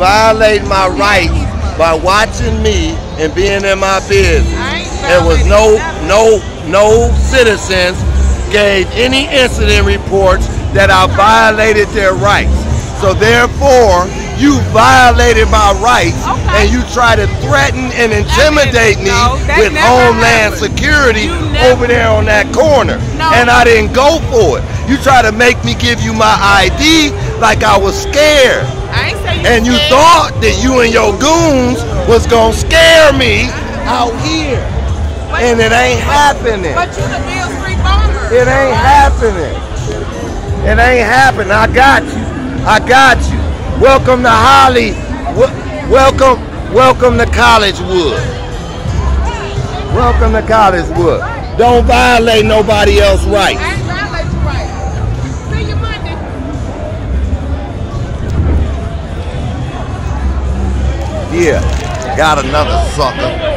violate my rights by watching me and being in my business. There was no citizens gave any incident reports that I violated their rights. So therefore, you violated my rights, and you try to threaten and intimidate me with Homeland Security over there on that corner. And I didn't go for it. You try to make me give you my ID like I was scared. I ain't say you and you thought that you and your goons was gonna scare me out here. And it ain't happening. But you the Beale Street bomber. It ain't happening. It ain't happening. I got you. I got you. Welcome to Holly. Welcome to Collegewood. Welcome to Collegewood. Don't violate nobody else's rights. I ain't violate your rights. See you Monday. Yeah. Got another sucker.